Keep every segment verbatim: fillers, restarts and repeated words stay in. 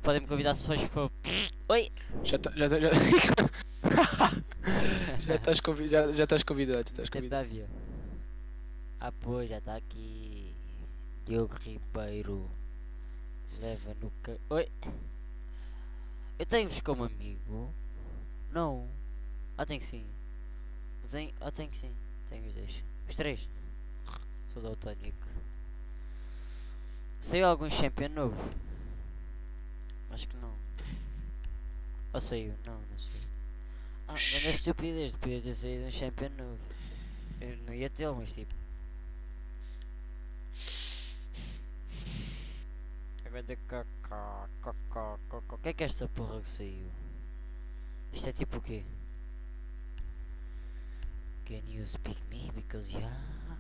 podem me convidar se faz for. Oi! Já tá, já, tá- já, já estás convi já, já estás convidado, já estás convidado. Catávia. Ah, pois, já está aqui. Diogo Ribeiro. Leva no ca... Oi! Eu tenho-vos como amigo? Não. Ah, tenho que sim. Eu tenho... Ah, tenho que sim. Tenho os dois. Os três. Sou daltónico. Saiu algum champion novo? Acho que não. Ou saiu? Não, não saiu. Ah, mas é estupidez, podia ter saído um champion novo. Eu não ia tê-lo, mas tipo. Agora de cacá, cacá, cacá. O que é que é esta porra que saiu? Isto é tipo o quê? Can you speak me? Because yeah.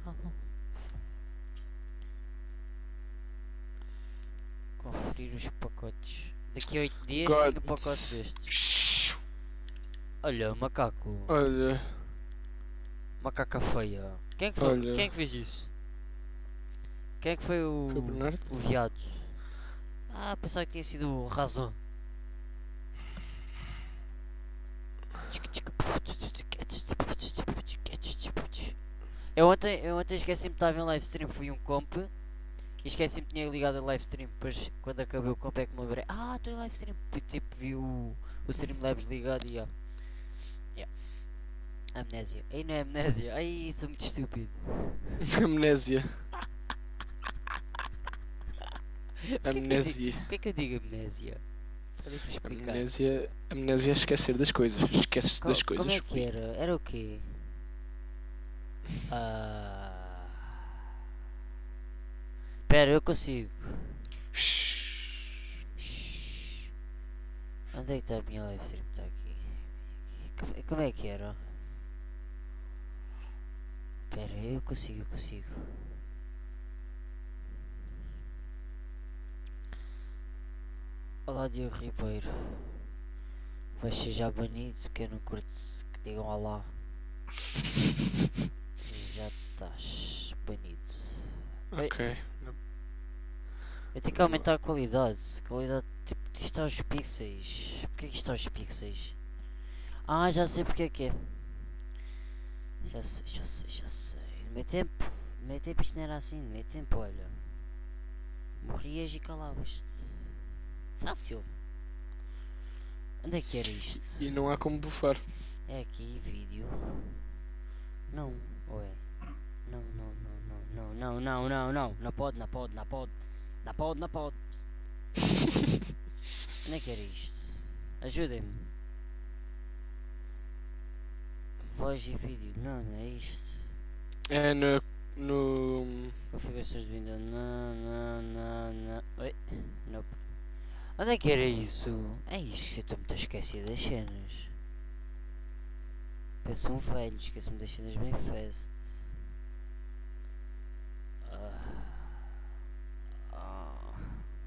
Conferir os pacotes. Daqui a oito dias God. tenho um pacote destes. Olha, macaco. Olha, Macaca feia. Quem é que foi? Olha. Quem é que fez isso? Quem é que foi o. Foi o Bernardo? o viado? Ah, pensava que tinha sido o Razão. Eu ontem, eu ontem esqueci-me que estava em live stream, fui um comp e esqueci-me que tinha ligado a live stream. Depois, quando acabei o comp, é que me lembrei: ah, estou em live stream. Tipo, vi o, o Streamlabs ligado e yeah. Yeah. Amnésia. Aí não é amnésia, ai, sou muito estúpido. amnésia. Porquê Amnésia. Porquê que eu digo amnésia? Podem-me explicar? Amnésia. Amnésia é esquecer das coisas. Esqueces-te Co- das coisas. Como é que era? Era o quê? Ah... Pera, eu consigo. Shhh. Shhh. Onde é que está a minha live stream? Está aqui. Como- Como é que era? Pera, eu consigo, eu consigo. Olá, Diogo Ribeiro. Vais ser já banido, que eu não curto que digam olá. Já estás banido. Ok. Eu tenho que aumentar a qualidade. Qualidade, tipo, isto está aos pixels. Porquê que isto está aos pixels? Ah, já sei porque é que é. Já sei, já sei, já sei. No meu tempo, no meu tempo isto não era assim. No meu tempo, olha. Morrias e calavas-te. Fácil. Onde é que era isto? E não há como bufar. É aqui, vídeo. Não, ou é? Não, não, não, não, não, não, não, não, não. Não pode, não pode, não pode. Não pode, não pode. Onde é que era isto? Ajudem-me. Voz e vídeo. Não, não é isto. É no. no... Configurações de Windows. Não, não, não, não. Oi? Nope. Onde é que era isso? É isto, eu estou muito a esquecer das cenas. Penso um velho, esqueço-me das cenas bem fast. Ah. Ah.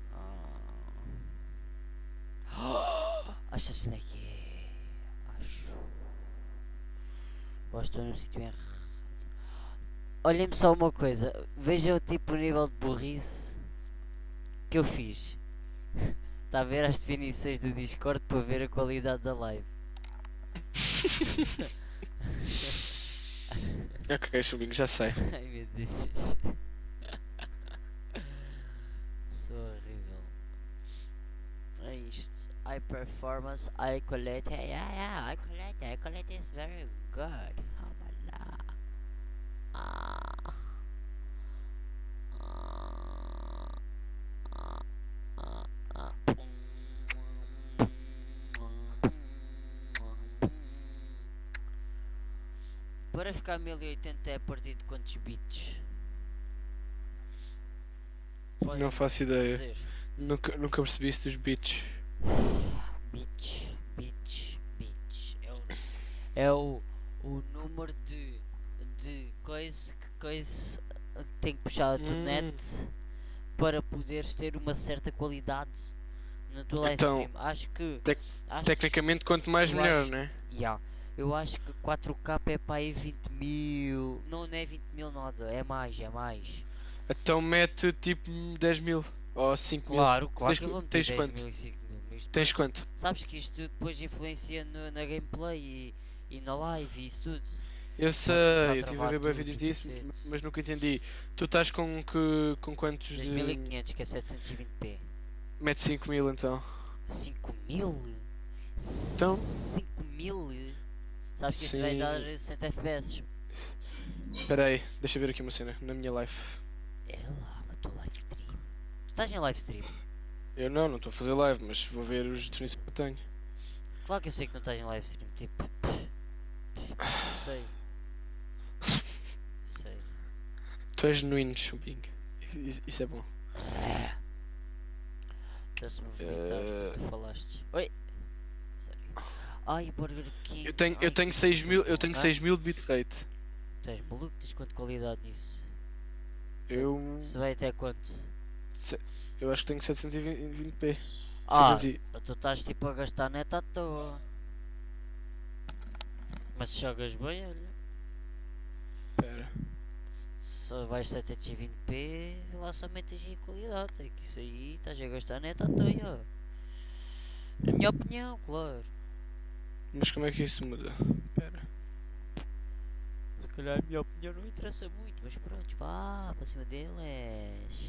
Ah. Acho assim é que é. Acho. Eu acho que estou no sítio errado. Olhem-me só uma coisa. Vejam o tipo o nível de burrice que eu fiz. Está a ver as definições do Discord para ver a qualidade da live. Ok, chumbinho, já sei. Ai meu Deus. Sou horrível. É isto. High performance, high quality. Yeah, yeah, high quality. High quality is very good. Oh my god. Ah. Ah. Ah. Ah. Ah. Para ficar mil e oitenta é a partir de quantos bits? Podem Não faço ideia. dizer. Nunca, nunca percebi isso dos beats. Bits, bits, bits. É o, é o, o número de, de coisa que coisa tem que puxar da tua Hum. net para poderes ter uma certa qualidade na tua live Então, stream. Acho que. tec- acho Tecnicamente, quanto mais eu melhor, acho- né? que, yeah, eu acho que quatro K é para aí vinte mil. Não, não é vinte mil nada, é mais, é mais. Então mete tipo dez mil ou cinco mil. Claro, claro Tens que eu qu- vou meter tens dez quanto? mil e cinco mil. Isto Tens depois- quanto? Sabes que isto depois influencia no- na gameplay e, e na live e isso tudo. Eu Pode começar a sei, eu estive a travar ver bem tudo, vídeos o disso, cacete. m- mas nunca entendi. Tu estás com que com quantos dois de. mil e quinhentos que é setecentos e vinte p. Mete cinco mil então. cinco mil? Então? cinco mil? Sabes que isto vai dar Sim. sessenta F P S. Espera aí, deixa eu ver aqui uma cena, na minha live. É lá na tua live stream. Tu estás em live stream? Eu não, não estou a fazer live, mas vou ver os definições que eu tenho. Claro que eu sei que não estás em live stream. Tipo, eu sei. Sei. Tu és genuíno, Chumbing. Isso, isso é bom. Está-se movimentar Eh. porque tu falaste. Oi! Sério. Ai, Burger King. Eu tenho, Ai, eu tenho que seis mil, muito eu bom. tenho Hã? seis mil de bitrate. Tu és maluco? Tens quanto qualidade nisso? Eu. Se vai até quanto? Eu acho que tenho setecentos e vinte p. Ah, setecentos e- tu estás tipo a gastar net à toa. Mas se jogas bem, olha. Pera. Só vais setecentos e vinte p, lá só metes aí qualidade. É que isso aí estás a gastar net à toa. É a minha opinião, claro. Mas como é que isso muda? Pera. Se calhar a minha opinião não interessa muito, mas pronto, vá para cima deles.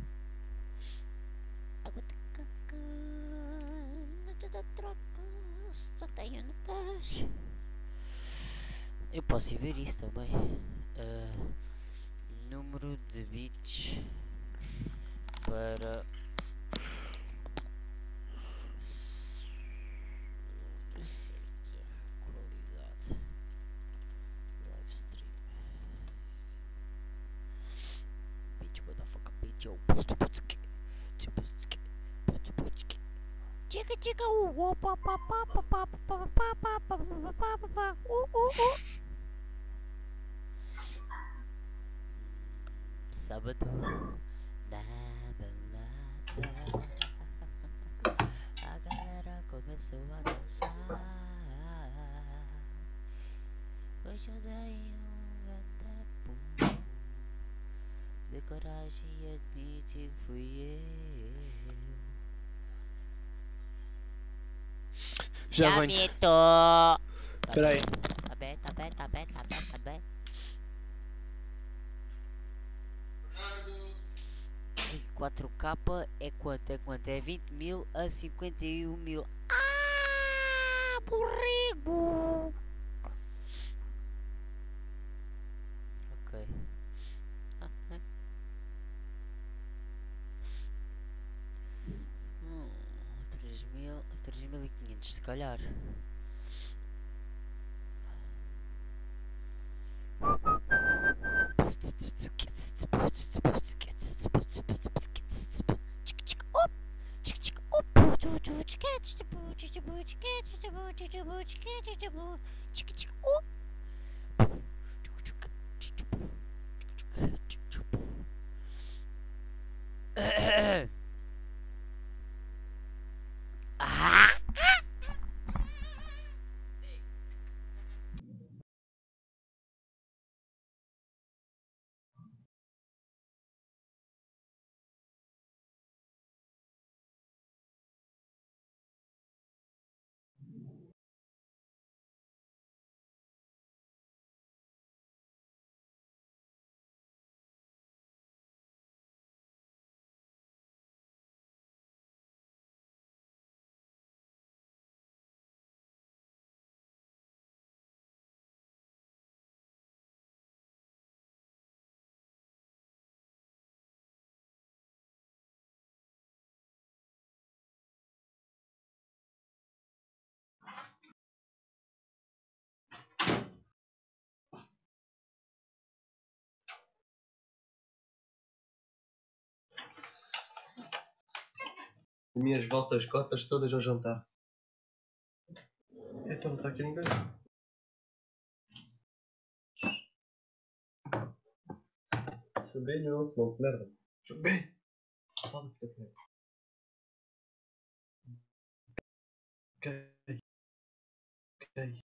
Água de caca, não te dá troca, só tenho notas. Eu posso ir ver isso também. Ah, número de bits para s- de certa qualidade. Live stream. Bitch, motherfucker, bitch, yo. Chica, chica, uh, uh, pa, pa, pa, pa, pa, pa, pa, pa, pa, pa, pa, pa, pa, pa, uh, uh, uh. Sábado na balada, a galera começou a dançar. Hoje eu dei um grande pulo, de coragem e admite que fui eu. Já venho. me tô. Tá Espera aí. bem, tá bem, tá bem, tá bem, tá bem, tá bem. Ei, quatro K é quanto? É quanto? É vinte mil a cinquenta e um mil. Ah, borrego! Ok. Ah, é. Hum, três mil, três mil e quinhentos se calhar. Ah! Comi as vossas cotas todas ao jantar. Então não está aqui ninguém. Sobrinho, não te merda. Sobrinho! Fala que te Ok. Ok.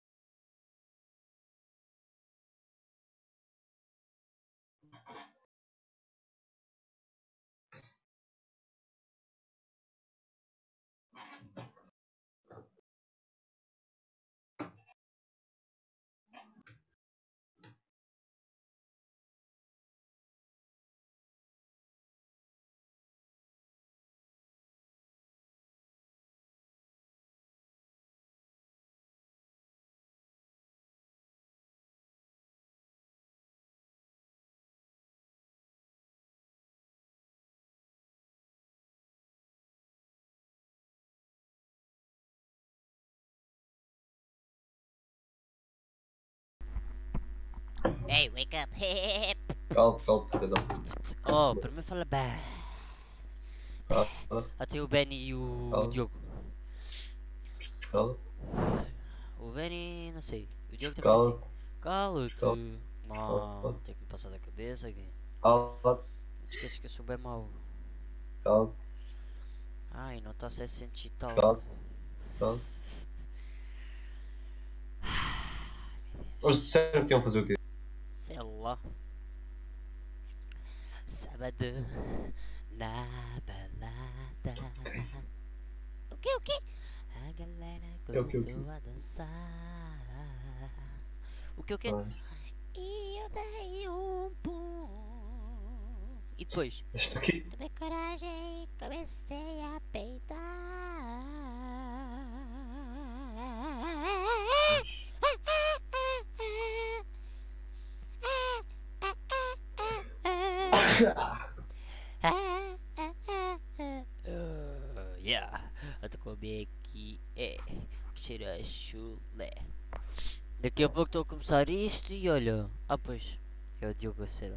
Hey, wake up! Calma, calma, cidadão. Oh, primeiro fala bem. Cala, Até o Benny e o Calma. Diogo. cala, O Benny, não sei. O Diogo também não sei. cala, Cala-te. Cala. Mal, tem que me passar da cabeça aqui. cala, Não te esqueças que eu sou bem mau. cala, Ai, não está seiscentos e tal. cala, cala. Hoje disseram que iam fazer o quê? Sei lá. Sábado na balada. O que, o que? A galera É o quê, o começou quê? a dançar. O que, o que? Ah, E eu dei um pum. E depois? Estou aqui. Tomei coragem e comecei a peitar. Uh, yeah, eu tô com comer aqui, é, que cheira a chulé. Daqui a pouco estou a começar isto e olha, ah pois, é o Diogo Acera.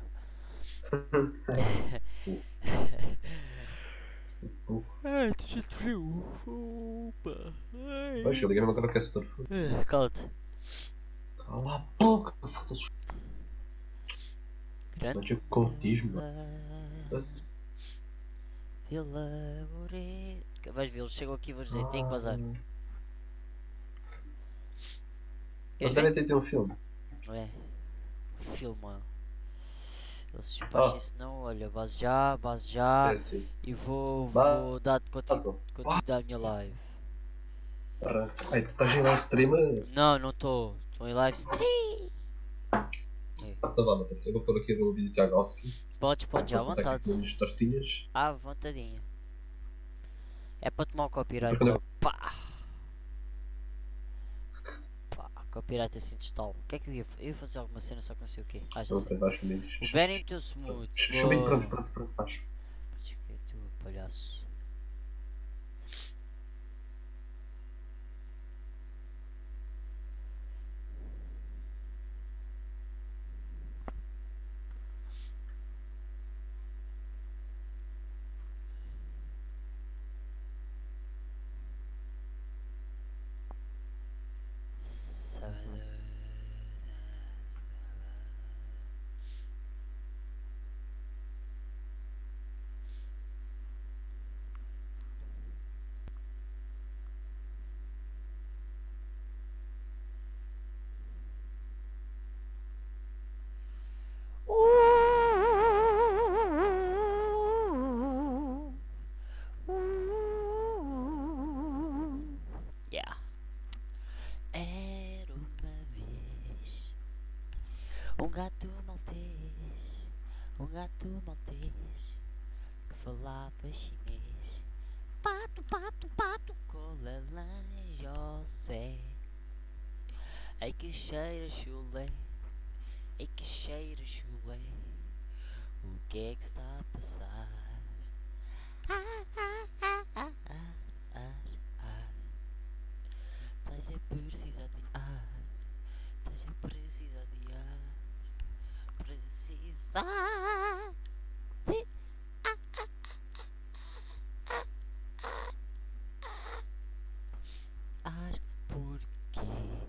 Ai, estou cheio de frio. Opa. Pois, eu liguei-me agora que é setor. Ai. Cala-te. Cala a boca, foda-se. Grande Mas eu contismo. Vila, Vila Morena. Vais ver, eles chegam aqui e vou dizer, tem que bazar. Eles Queres devem ver? ter tido um filme. É, filma. Eles se Ah. despachem, senão, olha, base já, base já. É assim. E vou, Ba- vou dar-te contigo, Passam. contigo da minha live. Ai, tu estás em live stream? eh? Não, não estou. Estou em live stream. Ah, tá bom, então. Eu vou pôr aqui o vídeo de Jagoski. Podes, podes, já à Vou botar aqui vontade. umas tostinhas. À vontadinha. É para tomar o copyright Depois quando eu- logo. Pá! Pá, copyright assim de stall. O que é que eu ia, eu ia fazer alguma cena só que não sei o quê. Ah, já Não sei. sei, vais comigo. O Benny meteu-se muito. Chubinho, pronto, pronto, pronto, faz. Que tu, palhaço. Sábado. Yeah. Era uma vez um gato maltês, um gato maltês que falava chinês. Pato, pato, pato, cola José. Ai que cheira chulé, ai que cheira chulé. O que é que está a passar? Ah, ah, ah, ah, ah, ah, ah. Estás a precisar de ar, estás a precisar de ar, precisar de ar, porque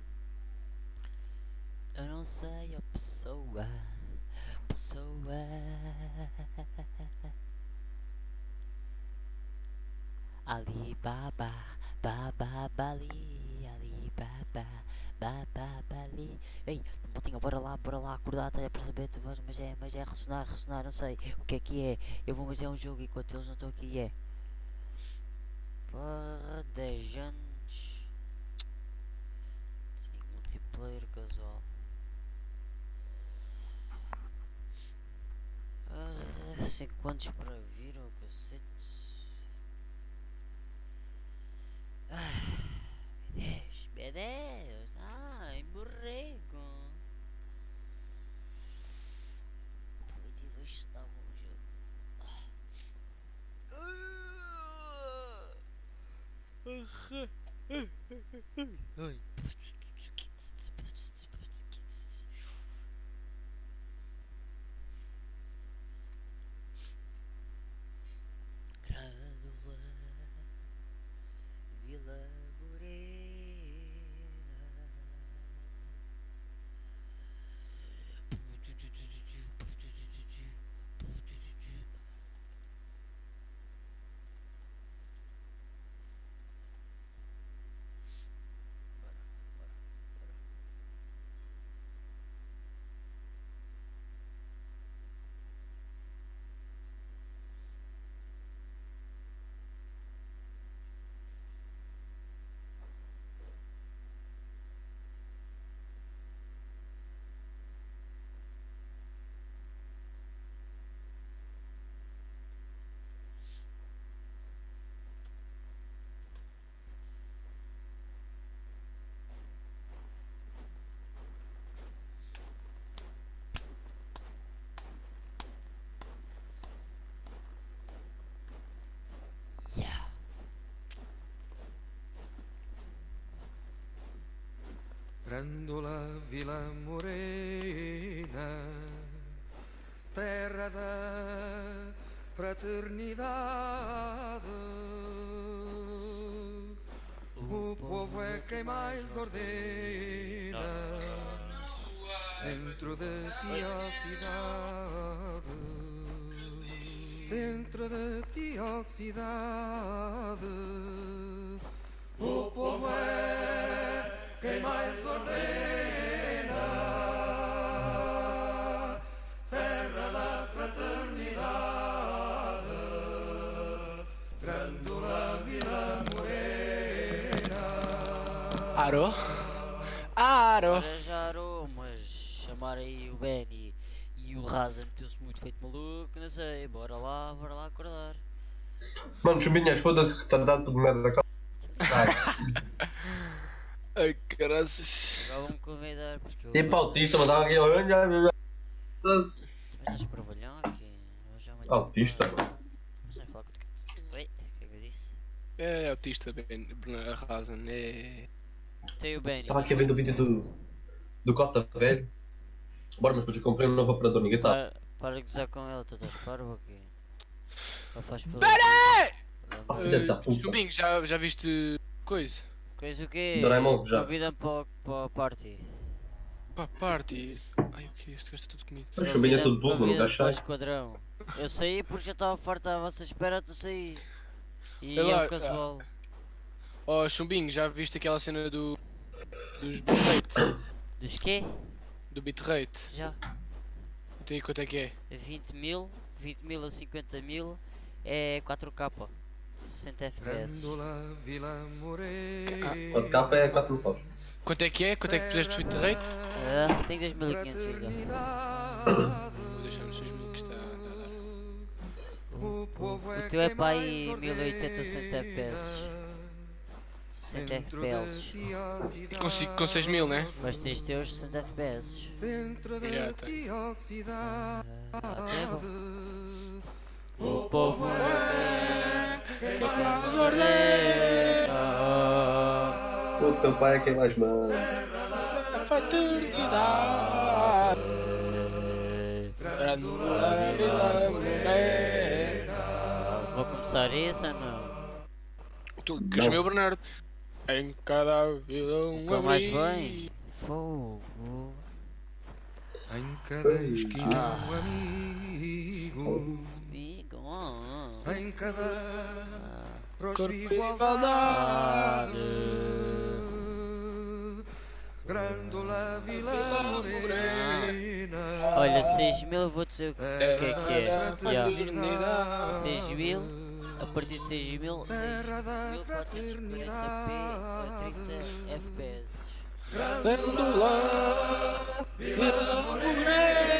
eu não sei a pessoa, pessoa. Alibaba, baba, bali, Alibaba, baba, bali. Ei, botinha, bora lá, bora lá, acordar, até para saber, mas é, mas é ressonar, ressonar, não sei o que é que é. Eu vou, mas é um jogo enquanto eles não estão aqui, é. Porra, dez anos. Sim, multiplayer casual. Ah, cinco anos para vir, oh cacete. Ah, meu Deus, meu Deus, ai, borrego. Positivo estava o jogo. Ai. Grândola Vila Morena, terra da fraternidade. O povo é quem mais ordena dentro de ti, ó cidade. Dentro de ti, ó cidade. O povo é quem mais ordena, terra da fraternidade, Grândola Vila Morena. Aro? Aro! Agora já arou, mas chamar aí o Benny e o Raza meteu-se muito feito maluco, não sei, bora lá, bora lá acordar. Mano, chumbinhas, foda-se, retardado de merda da cara. Ai, caraças. Agora vou-me convidar porque eu. E para autista, mas dá aqui olhando, já já. Foda-se. Mas estás parvalhão aqui? Eu já me Autista, mano. Mas não falar com o que. Oi, o que é que eu disse? É autista, Ben, Bruno Arrasan, é... Tem o Benny. Estava aqui a ver o vídeo do. do Cota velho. Bora, mas depois eu comprei um novo operador, ninguém sabe. Para, para de gozar com ele, tu estás parvo aqui. Ou faz pelo. Ah, filha da puta. Chumbinho, já, já viste coisa? Coisa o quê? Doraemon, já. Convida-me para, para a party. Pá, party. Ai, o que é? Este gajo está tudo comido. Mas chumbinho é tudo burro, mano, o Convida-me gajo para o sai. esquadrão. Eu saí porque já estava farto à vossa espera, tu saí. E É lá, é o casual. Oh, Chumbinho, já viste aquela cena do... dos bitrate? Dos quê? Do bitrate? Já. Então aí quanto é que é? vinte mil, vinte mil a cinquenta mil é quatro K. sessenta F P S. Grândola Vila Morena. quatro K é quatro paus. Quanto é que é? Quanto é que puseste bitrate? Ah, tenho dois mil e quinhentos ainda. Vou deixar nos seis mil que está a dar. O povo O teu é para aí mil e oitenta sessenta F P S. sessenta F P S. E consigo com seis mil, né? Mas tens teus sessenta F P S. Dentro Já de tá. ti, ó cidade. Ah, até é bom. O povo é quem mais ordena. O teu pai é quem mais manda. A fraternidade. Grândola Vila Morena. Vou começar isso ou não? Tu queres meu Bernardo? Em cada vila um Nunca mais abrigo. bem. Fogo. Em cada Ei. esquina Ah. um amigo. Amigo. ah, Em cada ah. rosto Corpo e igualdade. igualdade. Grândola Vila Morena. Olha, seis mil eu vou dizer o que é que é. Terra da Yeah. fraternidade. seis mil, a partir de seis mil tens mil quatrocentos e quarenta p a trinta F P S. Grândola Vila Morena.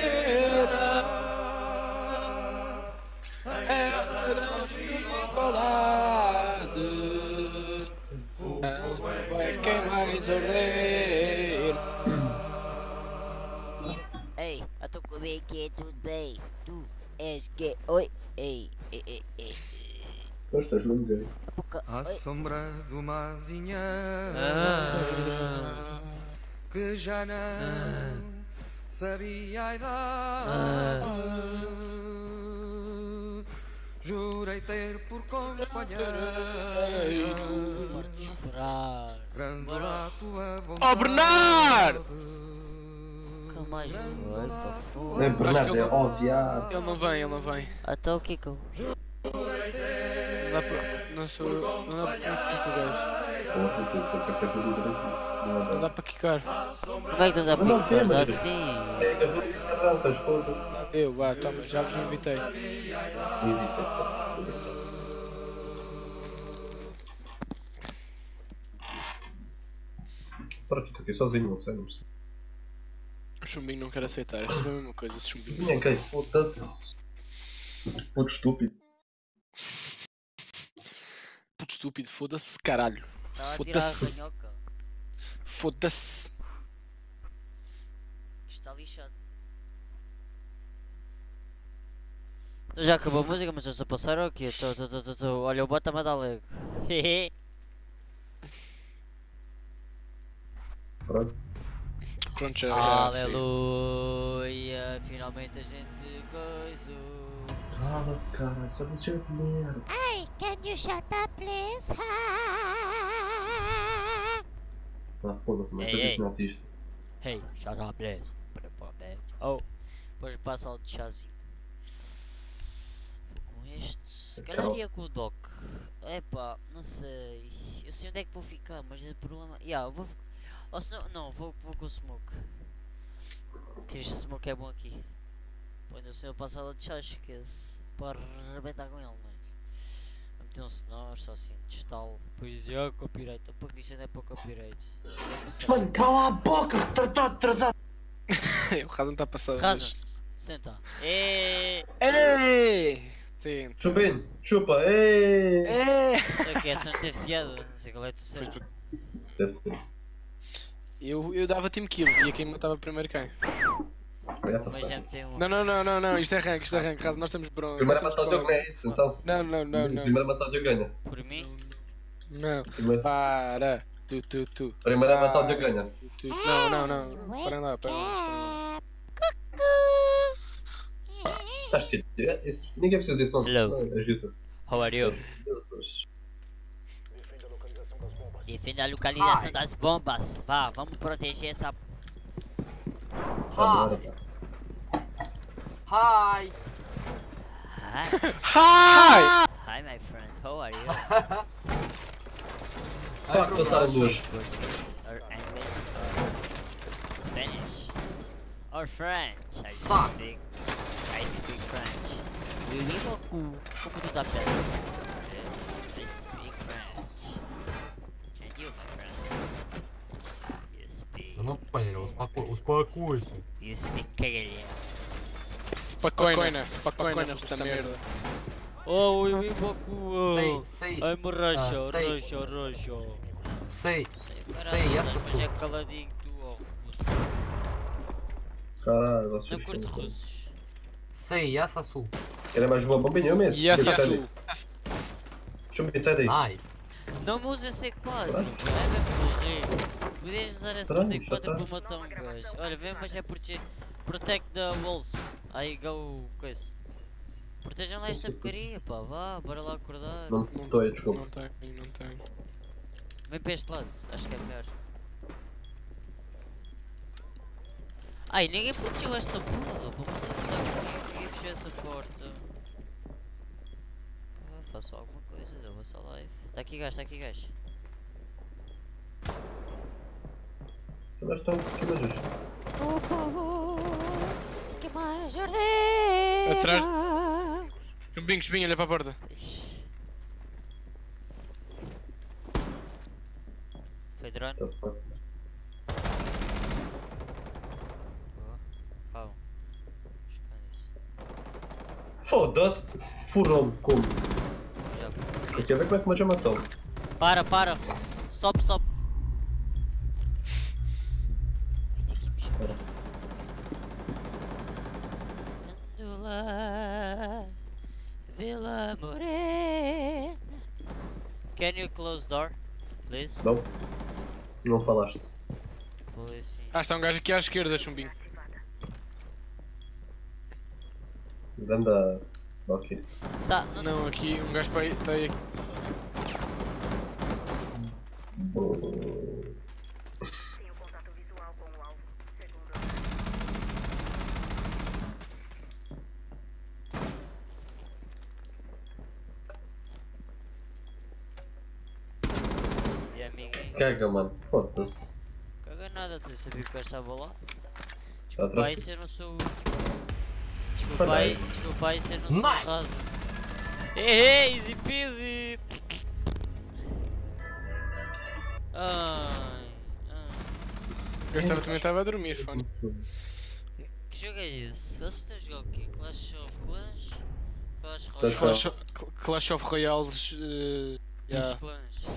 É a igualdade. Vai quem mais ordena. Ei, então como é que é? Tudo bem? Tu és que... Oi? Ei, ei, ei, ei. Tu estás mesmo gay. A boca... À Oi. sombra do Mazinha, Ah. que já não sabia a idade. Jurei ter por companheiro Estou farto de esperar. Grândola a tua vontade. Oh, Bernardo! Nunca mais foi, pá. Não é Bernardo, é ó viado. Ele não vem, ele não vem. Até o Kiko. Não dá para. Não sou. Não dá para quicar o gajo. Porra, tu foi para que ajuda Não Não dá para quicar. Como é que não dá para Não Kiko? tem, Dá mas- assim. É que eu vou ratas, foda-se. Eu, vá, toma, já vos invitei. Para tu aqui sozinho, não sei, não sei. O chumbinho não quer aceitar, é sempre a mesma coisa, esse chumbinho. Ninguém quer, foda-se. Puto estúpido. Puto estúpido, foda-se, caralho. Estava a tirar a Foda-se. canhoca. Foda-se. Isto está lixado. Então já acabou a música, mas estou a passar ou quê? Tô, tô, tô, tô, tô. Olha, o bota-me a dar leg. Pronto. Pronto, já, já sei. Aleluia, finalmente a gente coisou. Cala, cara, só deixa eu comer. Hey, can you shut up, please? Ah, foda-se, mas Ei, eu ei. disse não isto. Hey, shut up, please. Oh, depois passa ao de chazinho. Vou com este. Se calhar Carol. ia com o Doc. Epá, não sei. Eu sei onde é que vou ficar, mas o problema. Yeah, eu vou. Ou se não, não vou, vou com o Smoke. Que este Smoke é bom aqui. Quando o senhor passar lá de chá, esquece. Para arrebentar com ele, mas. Vou meter um senhor, só assim, de estalo. Depois dizer, ah, copyright. Um pouco disto ainda é para copyright. Mano, cala a boca, tá, tá atrasado. O Razan está passado. Razan, senta. E Ei! Sim. Chupinho, chupa, ei! É. o que essa não teve piada? Não sei qual é a tua cena. Deve ter. Eu, eu dava team kill, via quem matava primeiro quem. É, faz Mas já parte. me tem um. Não, não, não, não, não, isto é rank, isto é rank, Razan, nós estamos prontos. Primeiro a nós matar o estamos Diogo, não é isso, então? Não, não, não, não. Primeiro a matar o Diogo ganha. Por mim? Não. Primeiro, Para. Tu, tu, tu. primeiro a matar o Diogo ganha. Tu, tu. Não, não, não. Parem lá, parem lá. Acho que é, isso, ninguém precisa disso, não. Hello. Não, ajuda. How are you? Deus, Deus. Defenda a localização das bombas. Vá, vamos proteger essa. Agora, pá. Hi! Hi! Hi! Hi, my friend. How are you? Fuck, passaram duas. Portuguese or English or Spanish or French? I Suck. speak. I speak French. Vivi beaucoup. Como tu t'appelles? I speak French. And you, my friend? You speak. Я não понял, успоко- успокойся. You speak Kegel. Spokojna, spokojna, puta merda. Oh, we vivi beaucoup. Say, say, I'm Russia, Ah, sei. Russia, Russia. say, Sei, sei, essa mas é sua. caladinho tu, ó, russo. Caralho, Não vocês curto são- russos. Say, essa sua. Querem mais uma bombinha? Eu mesmo. E essa Sai sua? daí. Chumbinho, sai daí. Nice. Não me usa C quatro, Pronto. vai me correr. Podias usar essa Pronto, C já quatro tá. para matar um gajo. Olha, vem, mas é porque protect the walls. Aí go coisa. Protejam lá esta porcaria, pá, vá, bora lá acordar. Não estou aí, desculpa. Não tenho, não tenho. Vem para este lado, acho que é melhor. Ai, ninguém protegeu esta porra, vamos ter que usar ninguém, ninguém fechou essa porta. Ah, faço alguma coisa, deu essa live. Está aqui gajo, está aqui gajo. Nós estamos aqui, mas hoje. O povo que mais ordena. Atrás. Chumbinho, chumbinho, olha para a porta. Ixi. Foi drone? Tá, fuck. Boa. Calma. Esconde-se. Foda-se! Furou-me como? Já foi. Eu quero ver como é que o já matou. Para, para! Stop, stop! Tem que mexer. Gandula, Vila Morena. Can you close door, please? Não? Não falaste. Foi assim. Ah, está um gajo aqui à esquerda, chumbinho. Ganda. Ok. Tá, não, Não, aqui, um gajo para aí, está aí. e amiguinho. Caga, mano. Foda-se. Caga nada, tu sabia que eu estava lá? Tá Desculpa atrás aí de- se eu não sou. Desculpa Olha aí, aí. desculpa aí se eu não sou Nice. raso. Ei, easy peasy! Ai, ai. O gajo estava- também estava a dormir, fone. Que jogo é esse? Vocês estão a jogar o quê? Clash of Clans? Clash Clash Royale? Clash, of- Cl- Clash of Royales. eh, Dos yeah, clãs.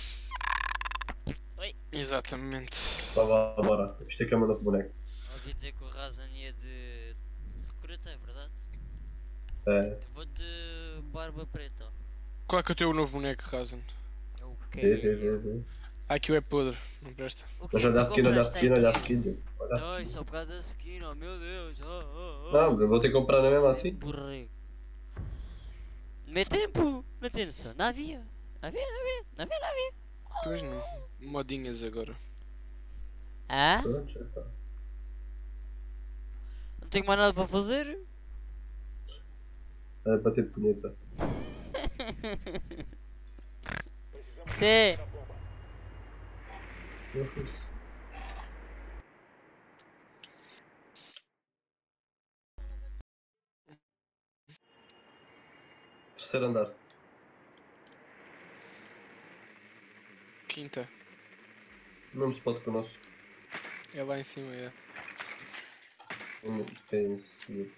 exatamente. Tá, vá, bora. Isto é que é uma de boneco. Ouvi dizer que o Razan ia de recruta, é verdade? É. Eu vou de barba preta. Qual é que é o teu novo boneco, Razan? É o Vê, vê, vê, que? vê. Ah, aqui o é podre, não presta. O que Mas é olha a que tu skin, olha a compraste skin, olha a aqui? skin, Diogo. Olha a Não, skin. isso é por causa da skin, oh meu Deus. Oh, oh, oh. Não, eu vou ter que comprar na mesma assim. Burrico. No meu tempo, não tem noção. Não havia. Não havia, não havia, não havia, não havia. Pois não. Modinhas agora. Hã? Pronto, já está. Não tenho mais nada para fazer? É para ter punheta. Sim. Terceiro andar. Quinta. Mesmo spot que o nosso. É lá em cima, é. Um tem seguido.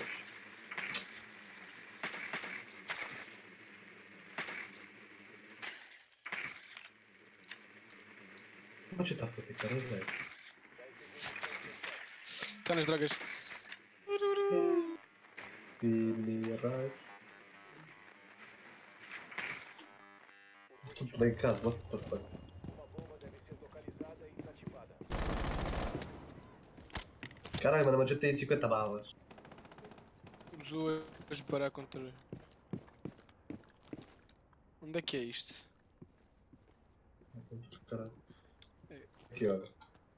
Onde está a fazer cara, velho? Está nas drogas. Billy Rai. Tudo lá em casa, what the fuck? Caralho, mano, mas eu tenho cinquenta balas. Usou as parar contra. Onde é que é isto? Caralho. Aqui, olha.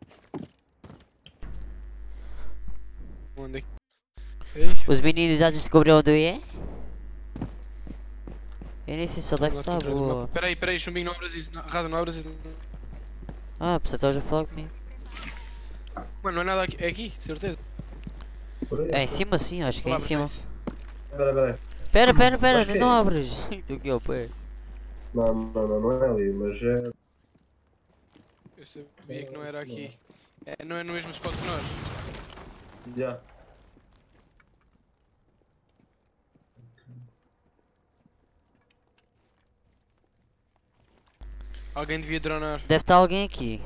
Onde é que. Ei, Os meninos já descobriram onde é? Eu nem sei se deve não estar encontrei no boa. mapa. Peraí, peraí, chumbinho, não abras isso. Não, Raza, não abras isso. Ah, você estás a falar comigo. Mano, não é nada aqui. É aqui, de certeza. Por aí. É em cima sim, acho que é Não em abras cima. isso. Pera, pera. Pera, pera, pera, Acho que não é. abres. Tu aqui ao pé. Não, não, não, não é ali, mas é. Eu sabia que não era aqui. É, não é no mesmo spot que nós. Já. Alguém devia dronar. Deve estar alguém aqui.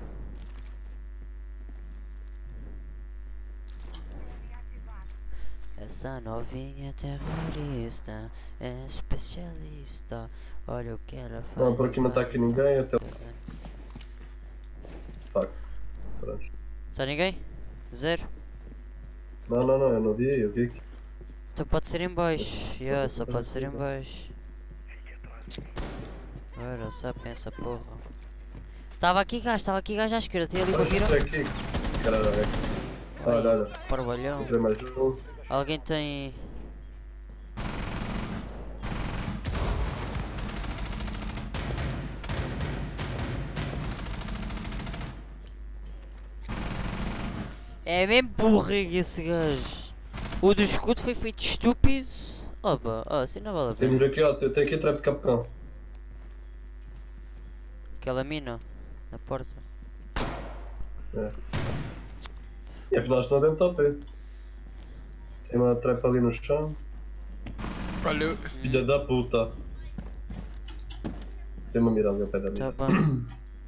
Essa novinha terrorista é especialista. Olha o que ela faz. Não, por aqui não está aqui ninguém, até. Fuck. Pronto. Tá ninguém? Zero? Não, não, não, eu não vi, eu vi aqui. Então pode ser em baixo. Yeah, só pode ser em baixo. Ora, só pensa porra. Tava aqui gajo, tava aqui gajo à esquerda. Tem ali uma Olha, vira. aqui. Caralho, olha. Olha, olha. Parvalhão. Entrei mais um. Alguém tem. É mesmo burrigo esse gajo. O do escudo foi feito estúpido. Opa, oh, assim não vale a pena. Temos aqui, ó, tem aqui a trap de capcão. Aquela mina na porta. É. E afinal estão dentro do top. Tem uma trap ali no chão. Olha, eu- Filha da puta. Tem uma mira ali ao pé da Tá minha. bom.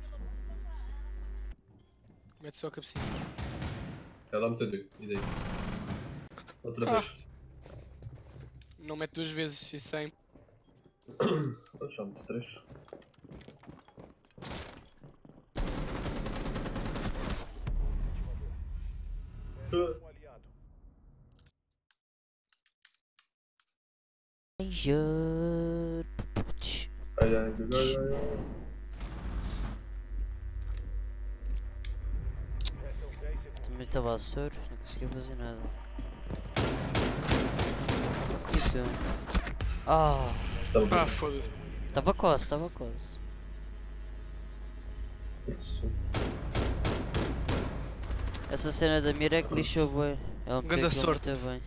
mete só a cabecinha. Ela me entendeu. E daí? Outra Ah. vez. Não mete duas vezes e sem. Vou chamar de três. Danger. Ai, ai, ai, ai, ai. Também estava a soro, não conseguia fazer nada. Isso. Ah, Tá bom. Ah, foda-se. estava quase, estava quase. Essa cena da mira é que lixou bem. Ela me Ganda pegou sorte. muito bem.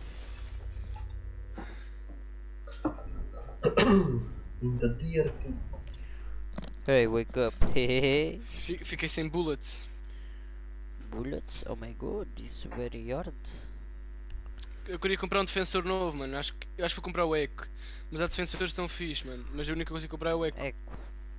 In the dear king. Hey, wake up. Hehehe. Fi- Fiquei sem bullets. Bullets? Oh my god, this is very hard. Eu queria comprar um defensor novo, mano. Acho que, eu acho que vou comprar o Eco. Mas há defensores tão fixe, mano. Mas o único que eu consigo comprar é o Eco. Eco.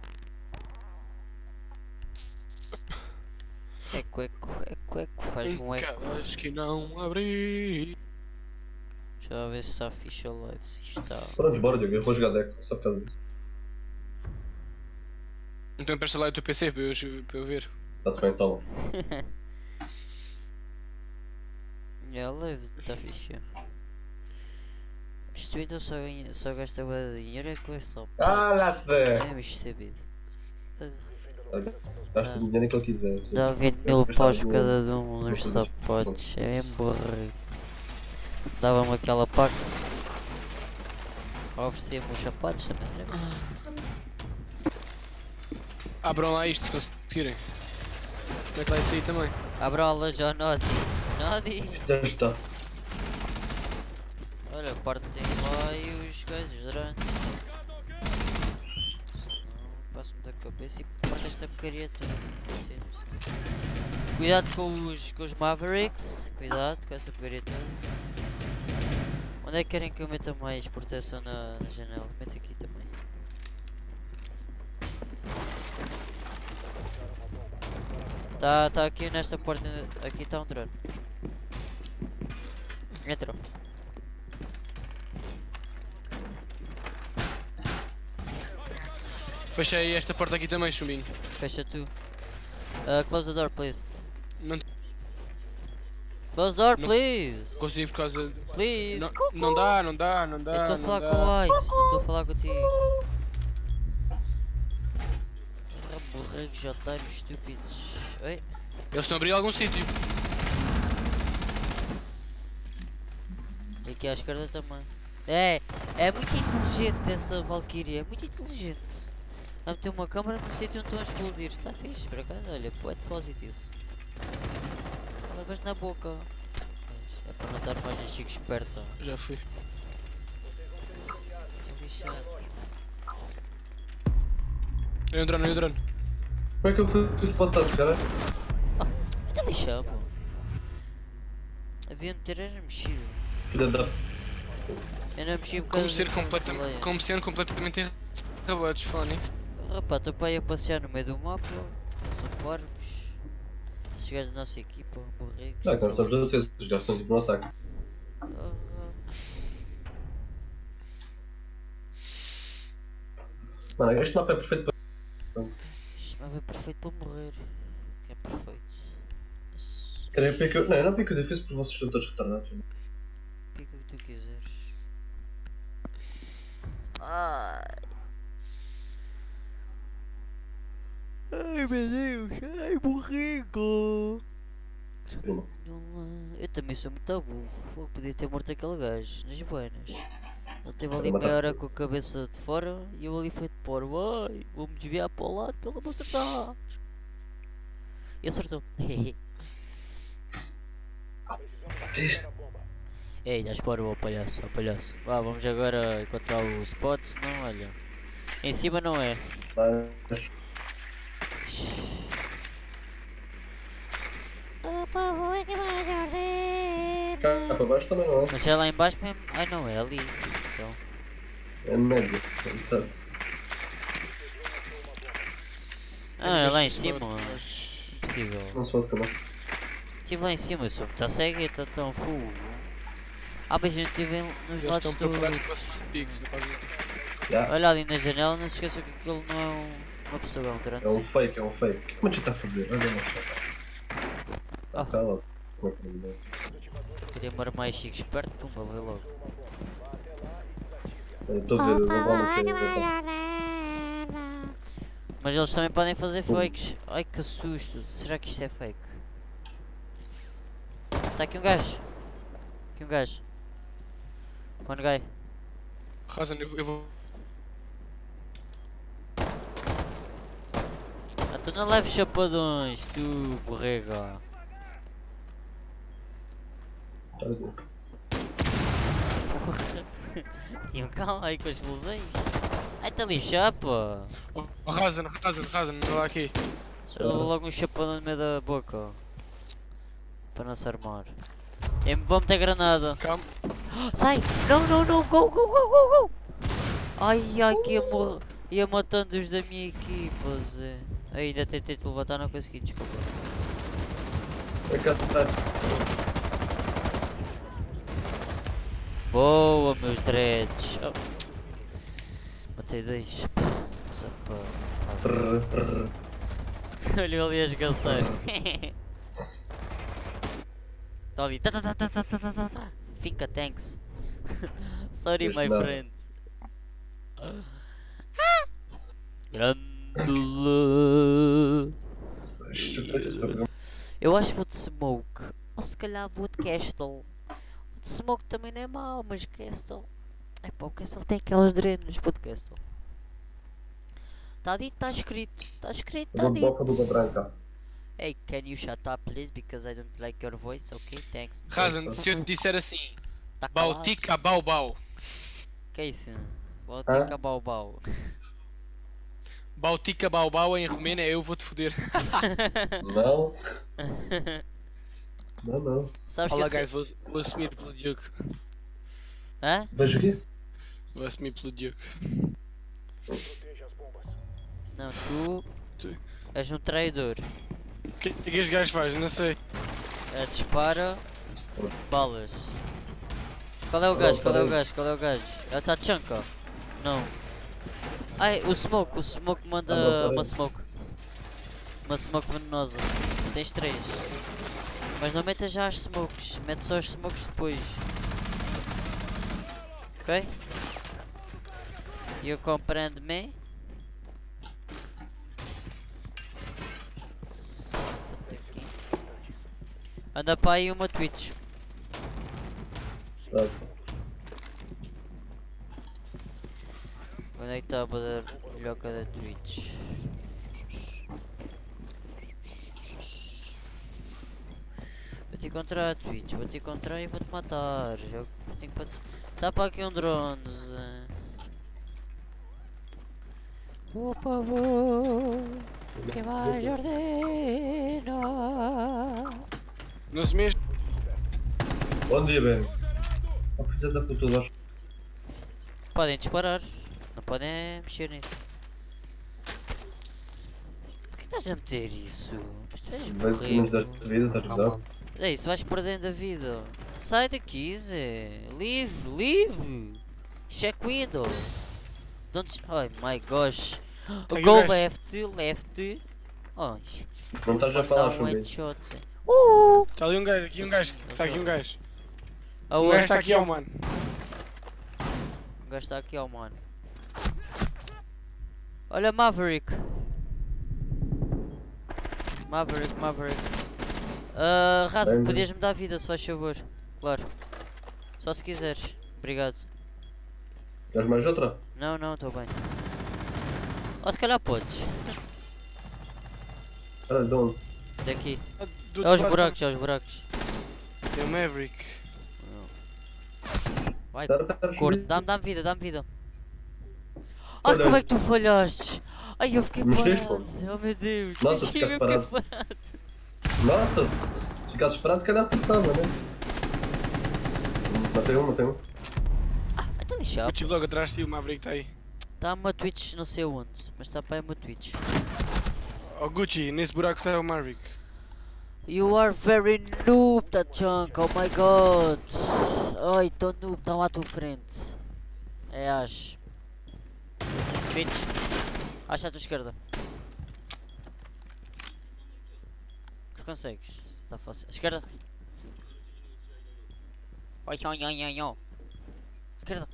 Eco, eco, eco, eco. Faz um eco. Acho que não abri. Deixa eu ver se está fixe a live. Se está. Pronto, bora, Diogo. Eu vou jogar deck. Só por causa disso. Então empresta lá o teu P C para eu, para eu ver. Está-se bem, toma. É leve, tá fixe. Isto ainda só, ganha, só gasta bué de dinheiro é com esta. Ah, lá te É bicho estúpido. Gasta o dinheiro que ele quiser. se- Dá vinte se mil gastar paus dinheiro, cada um não nos fazes- sapatos. É mesmo borrego. Dava-me aquela Pax. Oferecia-me os sapatos também. Era fixe. Abram lá isto se conseguirem. Como é que vai sair também? Abra a loja ao Nodi. Nodi! Já está. Olha, partem lá e os gajos, os drones. Senão passo-me da cabeça e parto esta porcaria toda. Cuidado com os, com os Mavericks. Cuidado com essa porcaria toda. Onde é que querem que eu meta mais proteção na, na janela? Meta aqui também. Tá, tá aqui nesta porta. Aqui está um drone. Entra. Fecha aí esta porta aqui também, chumbinho. Fecha tu. Uh, close the door, please. Não Close the door, Não- please. consigo por causa. Please. Não, não dá, não dá, não Eu dá. estou a não falar dá. com o Ice, não estou a falar contigo. Ah, borregos, otários, estúpidos. Oi? Eles estão a abrir algum sítio. E aqui à esquerda também. É, é muito inteligente essa Valkyria, é muito inteligente. Vai meter uma câmera no sítio onde estão a explodir. Está fixe, por acaso, olha, pode positivos. Levas na boca. Mas é para não estar mais a chico esperto. Já fui. É lixado. Eu drone, eu drone. Como é que eu fiz para tanto, cara? Está lixado, pô. Havia de ter era mexido. Filha da. Eu não mexi por Como causa ser do completamente. delay. Como sendo completamente enrabados, Phonics. Rapaz, estou para ir a passear no meio do mapa. São parvos. Esses gajos da nossa equipa, borregos. Não, que nós estamos a dizer, os gajos estão tipo no ataque. Ah, Mano, este mapa é perfeito para. Este mapa é perfeito para morrer. Que é perfeito. Esse- Querem pico. Não, eu não pico defesa porque vocês são todos retardados. Pica o que tu quiseres. Ai. Ai meu Deus, ai borrego. Prima. Eu também sou muito burro. Fogo, podia ter morto aquele gajo nas buenas. Ele teve ali Matar. meia hora com a cabeça de fora e eu ali feito por vai, vou-me desviar para o lado para ele me acertar. E acertou. Ei, já esporo, ó palhaço, ó palhaço. Vá, vamos agora encontrar o spot, senão olha. Em cima não é. Mas. O povo é que mais ordena. Cá para baixo também não é. Mas é lá em baixo mesmo. Ai não, é ali. Então. É médio. Portanto, Ah, é lá em Este cima. spot, mas- Impossível. não se pode também. Estive lá em cima, eu soube. Está cego e está tão full. Ah, mas eu não estive nos Eles lados estão todos. preparados para os picos, não faz isso. Já. Olha ali na janela, não se esqueça que aquilo não é um, uma pessoa, é um É um drone. fake, é um fake. O que é que o está a fazer? Olha lá. Ah. Cala. Como é que não dá? Queria mar mais chico esperto, pumba, vê logo. Eu Estou a ver, O eu vou povo lá é que no mais que ordena. Mas eles também podem fazer fakes. Ai que susto, será que isto é fake? Está aqui um gajo. Aqui um gajo. One guy. Razan, eu eu vou. Ah, tu não leves chapadões, tu borrega. E um calma aí com as explosões. Ai, tá lixado, pô. Oh, oh, Razan, Razan, Razan, anda lá aqui. Só dou logo um chapadão no meio da boca. Para não se armar. E vou meter granada. Calma. Sai! Não, não, não! Go, go, go, go, go! Ai, ai, que ia, morrer, ia matando os da minha equipa, Zé. Ai, ainda tentei te levantar, não consegui, desculpa. É cá atrás. Boa, meus dreads! Oh. Matei dois. Só para. Trrr, trrr. Olha ali as ganseiras. Tá ali. Tá, tá, tá, tá, tá, tá, tá, tá, tá. Fica, thanks. Sorry, Este my nada. friend. Grandula. Estúpido. Eu acho que vou de Smoke. Ou se calhar vou de Castle. O de Smoke também não é mau, mas Castle. É pá, o Castle tem aquelas drenas. Vou de Castle. Tá dito, tá escrito. Tá escrito, Eu tá vou de boca dito. luva branca. Hey, can you shut up please? Because I don't like your voice, okay? Thanks. Razan, se eu te disser assim, Tá calado? Bautica Bau Bau. Que é isso? Bautica Bau Bau. Bautica Bau Bau em romeno é eu vou-te foder. Não, não, não. Sabes que Olá assim- guys, vou, vou assumir pelo Diogo. Hã? Vejo aqui. Vou assumir pelo Diogo. Não, tu Tu- és um traidor. O que é que este gajo faz? Não sei. É, dispara balas. Qual é o gajo? Qual é o gajo? Qual é o gajo? É o Tachanka? Não. Ai, o Smoke. O Smoke manda Ah, não, peraí. uma Smoke. Uma Smoke venenosa. Tens três. Mas não metas já as Smokes. Mete só as Smokes depois. Ok? You compreende me? Aqui. Anda para aí uma Twitch. Tá. Onde é que está a poder melhoca da Twitch? Vou-te encontrar a Twitch, vou-te encontrar e vou-te matar. Eu tenho para te... Tá para aqui um drone. Por favor, que vais ordenar. Não se mexe. Bom dia, Ben. Oh, filha da puta, nós. Podem disparar, não podem mexer nisso. Por que estás a meter isso? Mas tu és Vai ter menos burro. desta vida, estás a Não, ver? mano. É isso, vais perdendo a vida. Sai daqui, Zé. Leave, leave. Check window. Don't. Oh my gosh. Tá aqui Go o gajo. left, left. Ai. Não estás a Dá falar um sobre isso. headshot, Zé. Uh! Está ali um gajo, aqui um gajo. Está aqui um gajo. Um Aonde? gajo está aqui, ó mano. O gajo está aqui, ó mano. Olha Maverick. Maverick, Maverick. Ah, Raça, Bem, podias me dar vida se faz favor. Claro. Só se quiseres. Obrigado. Queres mais outra? Não, não, estou bem. Ou se calhar podes. Ah, de onde? Daqui. Do É outro os lado buracos, é os buracos. tem o Maverick. Vai, Espera, espera, corto. subir. Dá-me, dá-me vida, dá-me vida. Ai, Olha. como é que tu falhaste? Ai, eu fiquei Mexeste, parado. Oh meu Deus. Nossa, Mexi, ficaste eu fiquei parado. parado. Nota! Se ficasses parado, se calhar acertava, né? Matei um, matei um. Vai-te lixar. Eu estive logo atrás de ti, o Maverick está aí. Está uma Twitch não sei onde, mas está para aí uma Twitch. Ó Gucci, nesse buraco está o Maverick. You are very noob, Tachanka, oh my god. Ai, tô noob, está lá à tua frente. É Ash. Twitch. Ash à tua esquerda. Tu consegues, está fácil. Esquerda. Oi, oi, oi, oi, oi. Esquerda.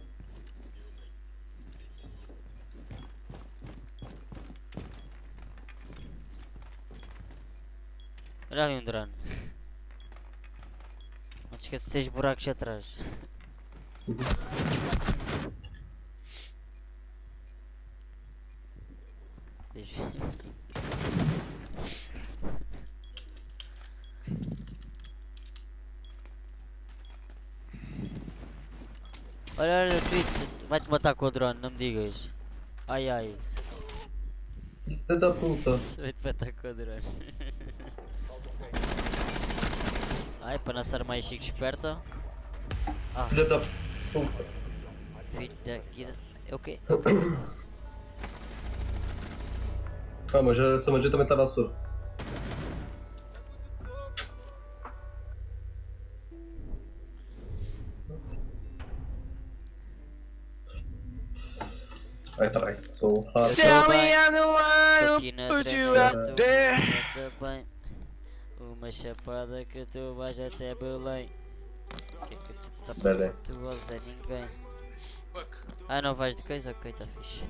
Olha ali um drone. Não te esqueças de ter buracos atrás. Desvia. Olha, olha, Twitch, vai-te matar com o drone, não me digas. Ai ai, Filha da puta. vai-te matar com o drone. Ai, para não ser mais chique esperta. Ah, Filha da puta. filho daqui. da- É o quê? Ah, mas essa magia também estava a surdo. Vai, trai. Sou hard. Tell me I'm the one you out tu there. vais bem. Uma chapada que tu vais até Belém. Que é que se está Belém. passando? Tu ou Zé ninguém. Fuck. Ah, não vais de coisa? Ok, tá fixe.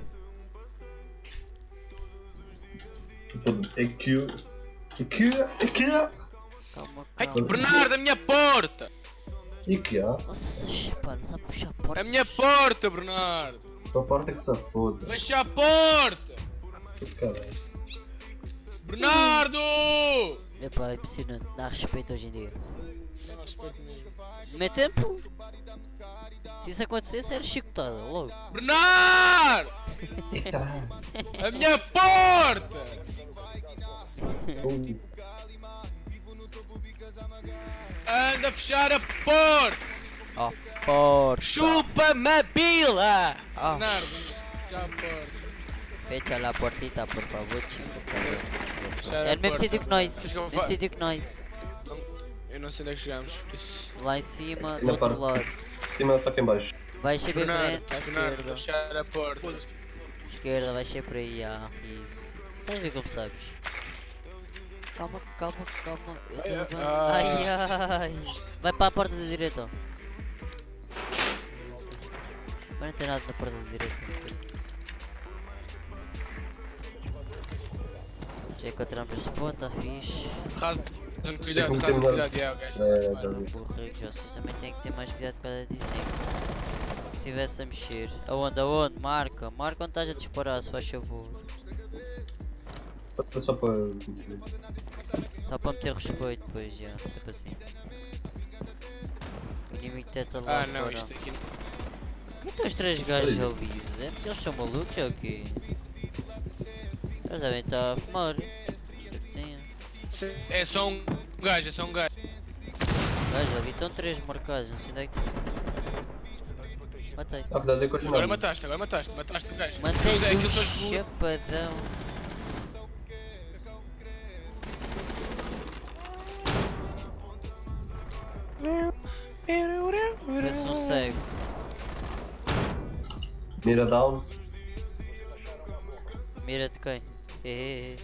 Aqui. Aqui. Aqui. Calma, Ai, calma. Bernardo, a minha porta! E que há? Nossa, pá, não sabe fechar a porta. A minha porta, Bernardo! Tua porta que se foda. Fecha a porta! Caralho. Bernardo! Epá, é impressionante. Dá respeito hoje em dia. Não respeito mesmo. No meu tempo, se isso acontecesse, era chicotada, logo. Bernardo! E caralho. A minha porta! Uh, Anda a fechar a porta! Oh, porta. Chupa-me a bila! Ah. Bernardo, fechar a porta. Fecha lá a portita, por favor, chico. Fechar É a no mesmo porta. sítio que nós. Vocês que eu Mesmo fa- sítio que nós. Eu não sei onde é que chegamos, por isso. Lá em cima, do Na outro parte- lado. cima só que em baixo. Vai ser bem Bernardo, frente, à Bernardo, esquerda. fechar a porta. Esquerda, vai ser por aí, ah, isso. Estás a ver como sabes? Calma, calma, calma. Eu Ai, tô bem. ah. Ai, ai. Vai para a porta da direita. Mas não tem nada na porta da direita. Já encontramos esse ponto, tá fixe. Razem, cuidado, como razem, tem cuidado. É, o gajo É, está a já tomar. vi. Borregos, vocês também têm que ter mais cuidado para disso. Se estivesse a mexer. Aonde, aonde? Marca. Marca onde estás a disparar, se faz favor. É só para. Só para meter respeito, depois, já, sempre assim. O inimigo tenta lá Ah, não, fora. isto aqui. Quem estão os três gajos ali? Zé? Mas eles são malucos ou o quê? Eles devem estar a fumar. Certinho. É só um gajo, é só um gajo. Gajo, ali estão três marcados, não sei onde é que. Matei. Ah, cuidado aí com as Agora naves. mataste, agora mataste, mataste o gajo. Matei José, um aquilo são os bu- chapadão. Parece um cego. Mira down. Mira de quem? Hehehe.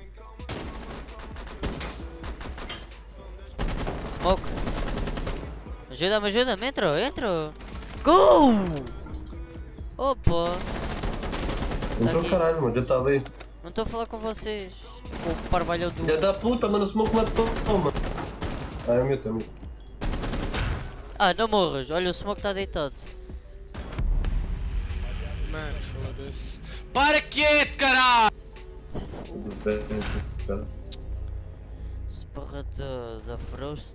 Smoke. Ajuda-me, ajuda-me. Entra, entra. Go! Opa. Então aqui. caralho, mano, já está ali. Não estou a falar com vocês. Com o parvalhão do... Já da puta, mano, o smoke matou, mano. Ah, é meu também. Ah, não morras. Olha, o Smoke está deitado. Mano, foda-se. Para quieto, caralho! Tudo bem, cara. Esparra da, da Frost.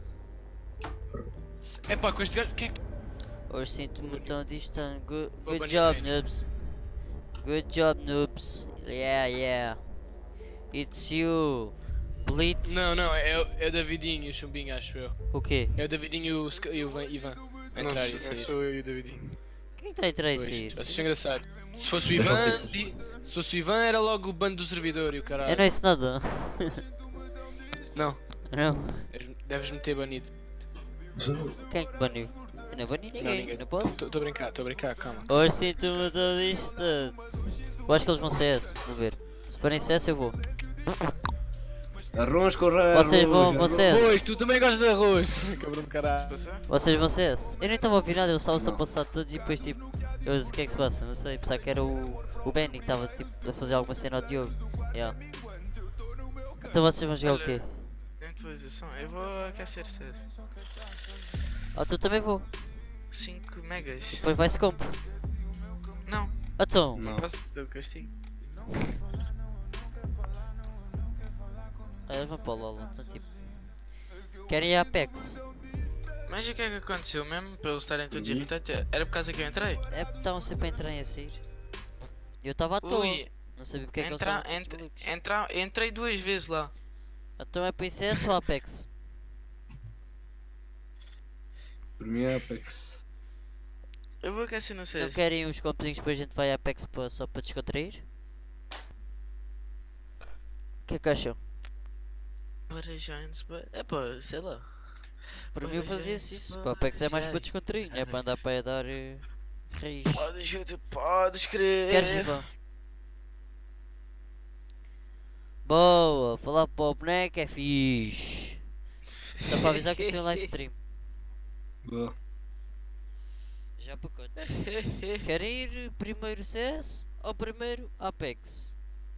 Epá, com este gajo. Que é que. Hoje sinto-me tão distante. Good, Vou good banir job, ele. noobs. Good job, noobs. Yeah, yeah. It's you. Blitz. Não, não, é, o- é o Davidinho e o Chumbinho, acho eu. O quê? É o Davidinho e o, Sc- e o Ivan. Ivan. A entrar e a sair. Sou eu e o Davidinho. Quem está a entrar e Pois, sair? Vocês são engraçados. Se fosse o Ivan, di- se fosse o Ivan era logo o bando do servidor e o Eu caralho. não disse nada. Não, Não. deves- deves-me ter banido. Quem é que baniu? Eu não bani ninguém. Não, Não, ninguém. posso? Estou a brincar, estou a brincar, calma. Hoje sinto-me tão distante. Eu acho que eles vão C S. Vou ver. Se forem C S, eu vou. Arroz com arroz. Vocês vão, vão C S. Pois, tu também gostas de arroz. Cabrão de caralho. Vocês vão C S. Eu nem estava a ouvir nada, eu estava-se a passar todos e depois tipo. Eu disse, o que é que se passa? Não sei. Pensava que era o, o Benny que estava tipo, a fazer alguma cena ao Diogo. Yeah. Então vocês vão jogar o quê? Tem atualização. Eu vou aquecer C S. Ah, tu também vou. cinco megas. Depois vai-se compro. Não, Então. não posso ter o castigo. Ah, eles vão para o LOL. Então tipo. Querem ir a Apex. Mas o que é que aconteceu mesmo para eles estarem todos Uhum. irritados? Era por causa que eu entrei? É porque estavam sempre a entrar e a sair. Eu estava à toa. Ui, Não sabia porque é que entra, eles estavam entra, todos malucos. entra, entrei duas vezes lá. Então é para I C S ou Apex? Por mim é Apex. Eu vou aquecer no C Não S. querem uns compozinhos depois a gente vai a Apex para, só para descontrair? O que é que acham? Para Giants, but... é pá, sei lá. Para mim eu fazia isso. Para O Apex é mais Giants. para descontrair, não é para andar para aí a dar eh, raiz. Podes, podes crer. Queres Ivan? Boa, falar para o boneco é fixe. Só para avisar que eu tenho live stream. Boa. Já pacotes. Querem ir primeiro C S ou primeiro Apex?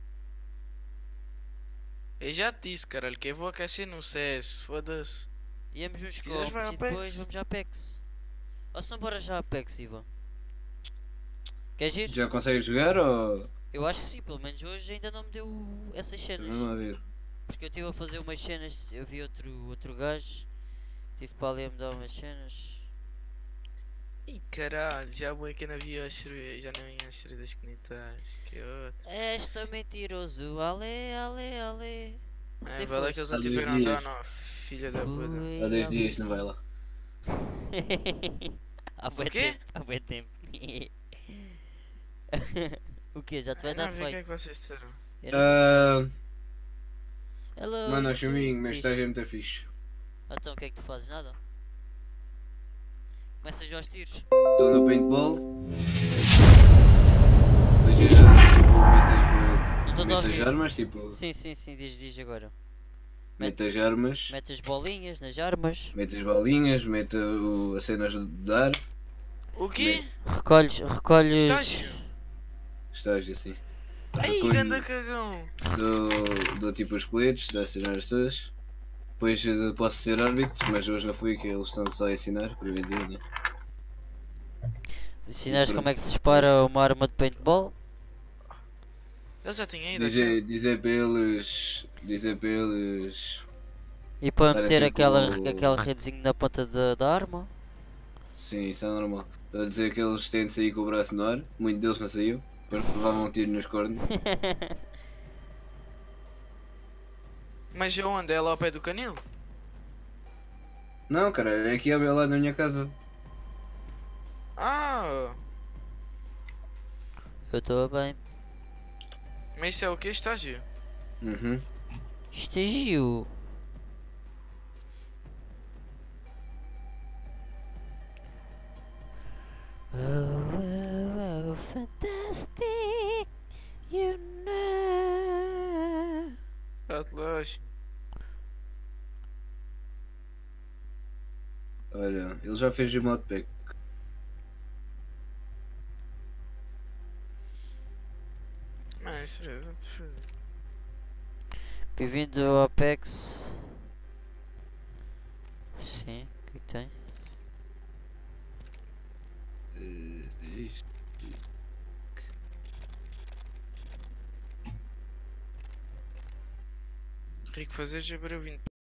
Eu já te disse, caralho, que eu vou aquecer no C S, foda-se. Íamos nos quiseres copos vai e depois Apex? vamos a Apex. Ou se não bora já Apex, Ivan? Queres ir? Já consegues jogar ou. Eu acho que sim, pelo menos hoje ainda não me deu essas cenas. Vamos lá ver. Porque eu estive a fazer umas cenas, eu vi outro, outro gajo, tive para ali a me dar umas cenas. Ih, caralho, já vou aqui na via já não ia as das quinitas. Que outro. Esta mentiroso, ale, ale, ale. É, Até vai lá que eles foste. não Há dois tiveram dias. dono, filha da puta. Fui Há dois à dias não luz. vai lá. Há bué O quê? tempo, há bué tempo. O quê? Já te vai Eu dar não vi o que é fight? que vocês disseram. Eu não sei. Ah, Hello, mano, YouTube. chuminho, mas Diz. estás a muito fixe. Então o que é que tu fazes? Nada? Começas aos tiros. Estou no paintball. Depois eh, tipo, Não estou a meto, meto as ouvir. armas, tipo, Sim, sim, sim, diz, diz agora. meto as armas, Metes as bolinhas nas armas. meto as balinhas, meto o- as cenas de dar, O quê? Recolhes, recolhes. Estágio? estágio assim. Ai, Recolho, ganda cagão. dou, dou tipo os coletes, dou as cenas todas. Depois eh, posso ser árbitro, mas hoje não fui, que eles estão só a ensinar, para ver dia, né? Ensinas Pronto, como é que se dispara isso. uma arma de paintball? Eu já tinha ido, Dizer, já. dizer para eles. Dizer para eles. E para Parece meter aquela, como- aquela redezinha na ponta da, da arma? Sim, isso é normal. Estou a dizer que eles têm de sair com o braço no ar, muito deles não saiu, porque levavam um tiro nos cornos. Mas eu onde? É lá ao pé do canil? Não, cara, é aqui ao meu lado na minha casa. Ah, Eu estou bem. mas isso é o que? Estágio? Uhum. Estágio. Oh, oh, oh, fantastic, you know. Atlas. Olha, ele já fez o modpack. Não, isso é te foda. Bem-vindo ao Apex. Sim, o que é que tem? Eh, isto. Rico fazer já para vinte.